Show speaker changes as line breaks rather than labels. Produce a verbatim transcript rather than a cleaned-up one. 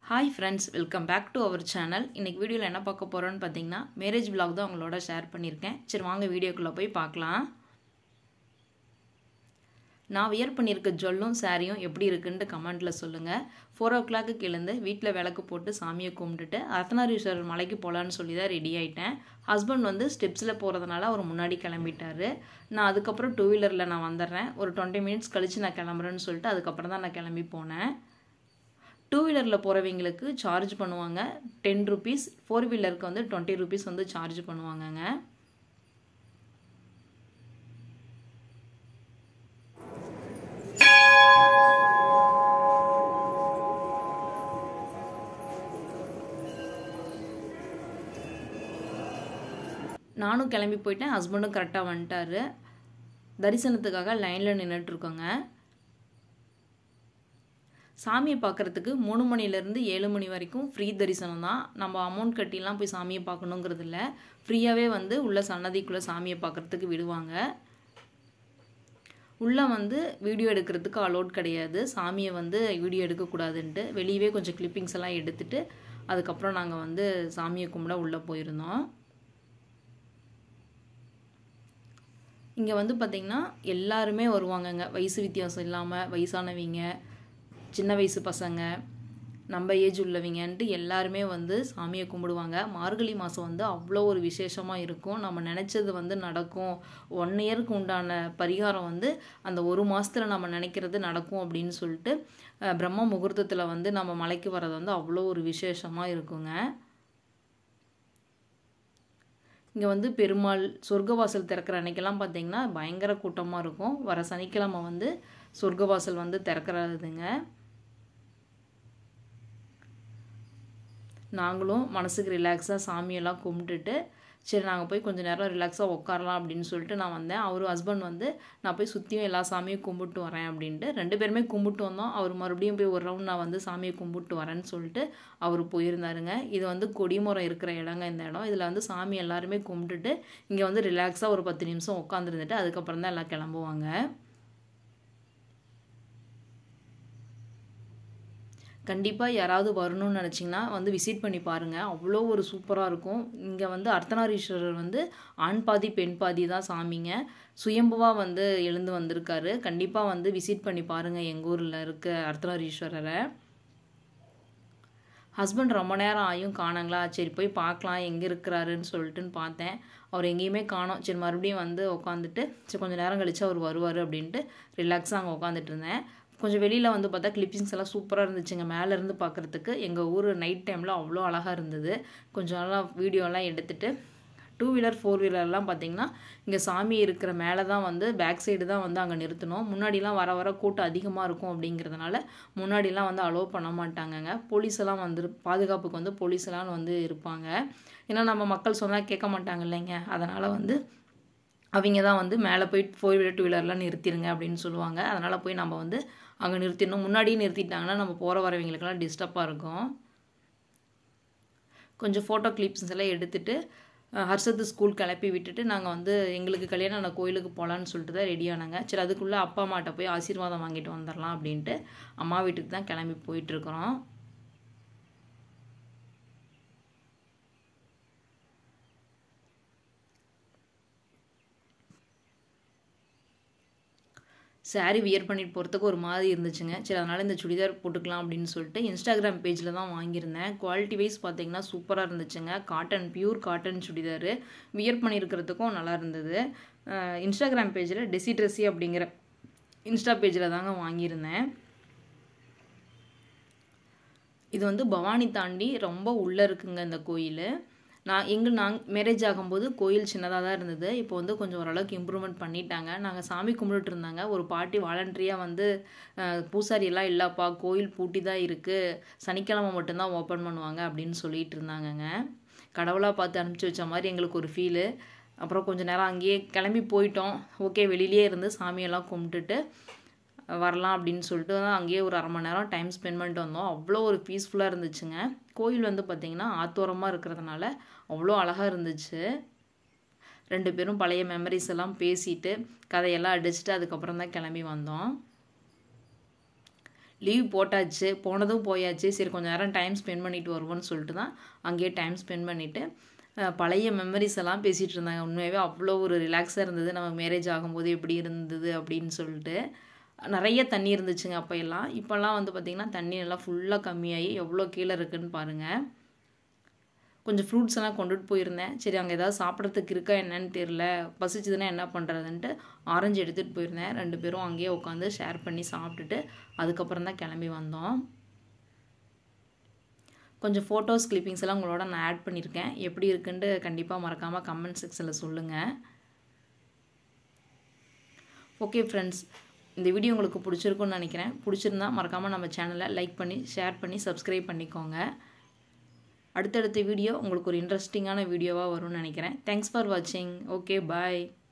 Hi friends, welcome back to our channel. இன்னைக்கு வீடியோல என்ன பார்க்க போறோம்னு பாத்தீங்கன்னா மேரேஜ் vlog தான் உங்களோட ஷேர் பண்ணிருக்கேன். சரி வாங்க வீடியோக்குள்ள போய் பார்க்கலாம். நான் வியர் பண்ணிருக்க ஜொல்லும் சாரியும் எப்படி இருக்குன்னு கமெண்ட்ல சொல்லுங்க. four o'clock க்கு எழுந்து வீட்ல விளக்கு போட்டு சாமியை கும்பிட்டுட்டு அர்த்தநாரீஸ்வரர் மலைக்கு போலாம்னு சொல்லி தான் ரெடி ஆயிட்டேன். ஹஸ்பண்ட் வந்து ஸ்டெப்ஸ்ல போறதனால அவர் முன்னாடி கிளம்பிட்டாரு. நான் அதுக்கு அப்புறம் டூ வீலர்ல நான் வந்தறேன். ஒரு twenty minutes கழிச்சு நான் கிளம்பறேன்னு சொல்லிட்டு அதுக்கு அப்புறம் தான் நான் கிளம்பி போனேன். டூ வீலர்ல போறவங்களுக்கு சார்ஜ் பண்ணுவாங்க ten rupees, four வீலருக்கு வந்து twenty rupees வந்து சார்ஜ் பண்ணுவாங்கங்க. நானும் கிளம்பி போயிட்டேன், ஹஸ்பண்டும் கரெக்ட்டா வந்துட்டாரு. தரிசனத்துக்காக லைன்ல நின்னுட்டு இருக்கோங்க. சாமியை பார்க்கறதுக்கு மூணு மணில இருந்து ஏழு மணி வரைக்கும் ஃப்ரீ தரிசனம் தான். நம்ம அமௌண்ட் கட்டிலாம் போய் சாமியை பார்க்கணும்ங்கிறது இல்ல. ஃப்ரீயாவே வந்து உள்ள சன்னதிக்குள்ள சாமியை பார்க்கறதுக்கு விடுவாங்க. உள்ள வந்து வீடியோ எடுக்கிறதுக்கு அலோட் கிடையாது. சாமியை வந்து வீடியோ எடுக்க கூடாதுன்னு வெளியவே கொஞ்சம் கிளிப்பிங்ஸ் எல்லாம் எடுத்துட்டு அதுக்கு அப்புறம் நாங்க வந்து சாமியை கும்பிட உள்ள போயிருந்தோம். இங்க வந்து பாத்தீங்கன்னா எல்லாரும் வருவாங்கங்க. வயசு வித்தியாசம் இல்லாம வயசானவங்க, சின்ன வயசு பசங்க, நம்ம ஏஜ் உள்ளவங்கன்ட்டு எல்லாரும் வந்து சாமியை கும்பிடுவாங்க. மார்கழி மாசம் வந்து அவ்வளோ ஒரு விசேஷமா இருக்கும். நம்ம நினைச்சது வந்து நடக்கும். ஒன் இயருக்கு உண்டான பரிகாரம் வந்து அந்த ஒரு மாசத்துல நம்ம நினைக்கிறது நடக்கும் அப்படின்னு சொல்லிட்டு பிரம்ம முகூர்த்தத்துல வந்து நம்ம மலைக்கு வர்றது வந்து அவ்வளோ ஒரு விசேஷமா இருக்குங்க. இங்க வந்து பெருமாள் சொர்க்கவாசல் திறக்கிற அன்னைக்கெல்லாம் பாத்தீங்கன்னா பயங்கர கூட்டமா இருக்கும். வர சனிக்கிழமை வந்து சொர்க்கவாசல் வந்து திறக்கறதுங்க. நாங்களும் மனசுக்கு ரிலாக்ஸா சாமியெல்லாம் கும்பிட்டுட்டு சரி நாங்க போய் கொஞ்ச நேரம் ரிலாக்ஸா உட்காரலாம் அப்படின்னு சொல்லிட்டு நான் வந்தேன். அவர் ஹஸ்பண்ட் வந்து நான் போய் சுத்தியும் எல்லா சாமியும் கும்பிட்டு வரேன் அப்படின்ட்டு ரெண்டு பேருமே கும்பிட்டு வந்தோம். அவர் மறுபடியும் போய் ஒரு ரவுண்ட் நான் வந்து சாமியை கும்பிட்டு வரேன்னு சொல்லிட்டு அவர் போயிருந்தாருங்க. இது வந்து கொடிமரம் இருக்கிற இடங்க இந்த இடம். இதுல வந்து சாமி எல்லாருமே கும்பிட்டுட்டு இங்க வந்து ரிலாக்ஸா ஒரு பத்து நிமிஷம் உட்கார்ந்துருந்துட்டு அதுக்கப்புறம் தான் எல்லாம் கிளம்புவாங்க. கண்டிப்பா யாராவது வரணும்னு நினைச்சீங்கன்னா வந்து விசிட் பண்ணி பாருங்க. அவ்வளோ ஒரு சூப்பரா இருக்கும். இங்க வந்து அர்த்தநாரீஸ்வரர் வந்து ஆண் பாதி பெண் பாதி தான் சாமிங்க. சுயம்புவா வந்து எழுந்து வந்திருக்காரு. கண்டிப்பா வந்து விசிட் பண்ணி பாருங்க எங்க ஊர்ல இருக்க அர்த்தநாரீஸ்வரரை. ஹஸ்பண்ட் ரொம்ப நேரம் ஆயும் காணங்களா, சரி போய் பார்க்கலாம் எங்க இருக்கிறாருன்னு சொல்லிட்டுன்னு பார்த்தேன். அவர் எங்கேயுமே காணோம். சரி மறுபடியும் வந்து உட்காந்துட்டு சரி கொஞ்சம் நேரம் கழிச்சு அவர் வருவாரு அப்படின்ட்டு ரிலாக்ஸா அங்கே உட்காந்துட்டு இருந்தேன். கொஞ்சம் வெளியில வந்து பார்த்தா கிளிப்பிங்ஸ் எல்லாம் சூப்பரா இருந்துச்சுங்க. மேல இருந்து பார்க்கறதுக்கு எங்க ஊர் நைட் டைம்ல அவ்வளோ அழகா இருந்தது. கொஞ்சம் நல்லா வீடியோ எல்லாம் எடுத்துட்டு டூ வீலர் ஃபோர் வீலர் எல்லாம் பாத்தீங்கன்னா இங்க சாமி இருக்கிற மேல தான் வந்து பேக் சைடு தான் வந்து அங்க நிறுத்தணும். முன்னாடி எல்லாம் வர வர கூட்டம் அதிகமா இருக்கும் அப்படிங்கிறதுனால முன்னாடி எல்லாம் வந்து அலோவ் பண்ண மாட்டாங்கங்க. போலீஸ் எல்லாம் வந்து பாதுகாப்புக்கு வந்து போலீஸ் எல்லாம் வந்து இருப்பாங்க. ஏன்னா நம்ம மக்கள் சொன்னா கேட்க மாட்டாங்க இல்லைங்க. அதனால வந்து அவங்க தான் வந்து மேலே போய் ஃபோர் வீலர் டூ வீலர்லாம் நிறுத்திடுங்க அப்படின்னு சொல்லுவாங்க. அதனால போய் நம்ம வந்து அங்கே நிறுத்திடணும். முன்னாடியே நிறுத்திட்டாங்கன்னா நம்ம போகிற வரவங்களுக்கெல்லாம் டிஸ்டர்பாக இருக்கும். கொஞ்சம் ஃபோட்டோ கிளிப்ஸ் எல்லாம் எடுத்துட்டு ஹர்ஷத்து ஸ்கூல் கிளப்பி விட்டுட்டு நாங்கள் வந்து எங்களுக்கு கல்யாணம் ஆன கோயிலுக்கு போகலான்னு சொல்லிட்டு தான் ரெடி ஆனாங்க. சரி அதுக்குள்ளே அப்பா அம்மாட்ட போய் ஆசீர்வாதம் வாங்கிட்டு வந்துடலாம் அப்படின்ட்டு அம்மா வீட்டுக்கு தான் கிளம்பி போயிட்டுருக்குறோம். சாரி வியர் பண்ணிட்டு போகிறதுக்கு ஒரு மாதிரி இருந்துச்சுங்க. சரி அதனால இந்த சுடிதார் போட்டுக்கலாம் அப்படின்னு சொல்லிட்டு இன்ஸ்டாகிராம் பேஜில் தான் வாங்கியிருந்தேன். குவாலிட்டி வைஸ் பார்த்தீங்கன்னா சூப்பராக இருந்துச்சுங்க. Cotton pure cotton churidar wear பண்ணியிருக்கிறதுக்கும் நல்லா இருந்தது. இன்ஸ்டாகிராம் பேஜில் டெசி ட்ரெஸ்ஸி அப்படிங்கிற இன்ஸ்டா பேஜில் தாங்க வாங்கியிருந்தேன். இது வந்து பவானி தாண்டி ரொம்ப உள்ளே இருக்குங்க இந்த கோயில். நான் எங்கள் நாங் மேரேஜ் ஆகும்போது கோயில் சின்னதாக தான் இருந்தது. இப்போ வந்து கொஞ்சம் ஓரளவுக்கு இம்ப்ரூவ்மெண்ட் பண்ணிட்டாங்க. நாங்கள் சாமி கும்பிட்டுட்டு இருந்தாங்க. ஒரு பாட்டி வாலண்டரியாக வந்து பூசாரி எல்லாம் இல்லைப்பா கோயில் பூட்டி தான் இருக்குது, சனிக்கிழமை மட்டும்தான் ஓப்பன் பண்ணுவாங்க அப்படின்னு சொல்லிட்டு இருந்தாங்கங்க. கடவுளாக பார்த்து அனுப்பிச்சி வச்ச மாதிரி எங்களுக்கு ஒரு ஃபீலு. அப்புறம் கொஞ்சம் நேரம் அங்கேயே கிளம்பி போயிட்டோம். ஓகே வெளியிலே இருந்து சாமியெல்லாம் கும்பிட்டுட்டு வரலாம் அப்படின்னு சொல்லிட்டு அங்கேயே ஒரு அரை மணி நேரம் டைம் ஸ்பெண்ட் பண்ணிட்டு வந்தோம். அவ்வளோ ஒரு பீஸ்ஃபுல்லாக இருந்துச்சுங்க. கோயில் வந்து பார்த்தீங்கன்னா ஆத்தோரமாக இருக்கிறதுனால அவ்வளோ அழகாக இருந்துச்சு. ரெண்டு பேரும் பழைய மெமரிஸ் எல்லாம் பேசிட்டு கதையெல்லாம் அடிச்சுட்டு அதுக்கப்புறம் தான் கிளம்பி வந்தோம். லீவ் போட்டாச்சு, போனதும் போயாச்சு. சரி கொஞ்சம் நேரம் டைம் ஸ்பெண்ட் பண்ணிட்டு வருவோம்னு சொல்லிட்டு தான் அங்கேயே டைம் ஸ்பெண்ட் பண்ணிவிட்டு பழைய மெமரிஸ் எல்லாம் பேசிகிட்டு இருந்தாங்க. உண்மையாகவே அவ்வளோ ஒரு ரிலாக்ஸாக இருந்தது. நம்ம மேரேஜ் ஆகும்போது எப்படி இருந்தது அப்படின்னு சொல்லிட்டு. நிறைய தண்ணி இருந்துச்சுங்க அப்போ எல்லாம். இப்போல்லாம் வந்து பார்த்திங்கன்னா தண்ணி எல்லாம் ஃபுல்லாக கம்மியாகி எவ்வளோ கீழே இருக்குதுன்னு பாருங்கள். கொஞ்சம் ஃப்ரூட்ஸ் எல்லாம் கொண்டுட்டு போயிருந்தேன். சரி அங்கே ஏதாவது சாப்பிட்றதுக்கு இருக்கா என்னன்னு தெரியல, பசிச்சதுன்னா என்ன பண்ணுறதுன்ட்டு ஆரஞ்சு எடுத்துகிட்டு போயிருந்தேன். ரெண்டு பேரும் அங்கேயே உட்காந்து ஷேர் பண்ணி சாப்பிட்டுட்டு அதுக்கப்புறம் தான் கிளம்பி வந்தோம். கொஞ்சம் ஃபோட்டோஸ் கிளிப்பிங்ஸ் எல்லாம் உங்களோட நான் ஆட் பண்ணியிருக்கேன். எப்படி இருக்குன்ட்டு கண்டிப்பாக மறக்காமல் கமெண்ட் செக்ஷனில் சொல்லுங்கள். ஓகே ஃப்ரெண்ட்ஸ், இந்த வீடியோ உங்களுக்கு பிடிச்சிருக்குன்னு நினைக்கிறேன். பிடிச்சிருந்தா மறக்காமல் நம்ம சேனலை லைக் பண்ணி ஷேர் பண்ணி சப்ஸ்கிரைப் பண்ணிக்கோங்க. அடுத்தடுத்த வீடியோ உங்களுக்கு ஒரு இன்ட்ரெஸ்டிங்கான வீடியோவாக வரும்னு நினைக்கிறேன். தேங்க்ஸ் ஃபார் வாட்சிங். ஓகே பாய்.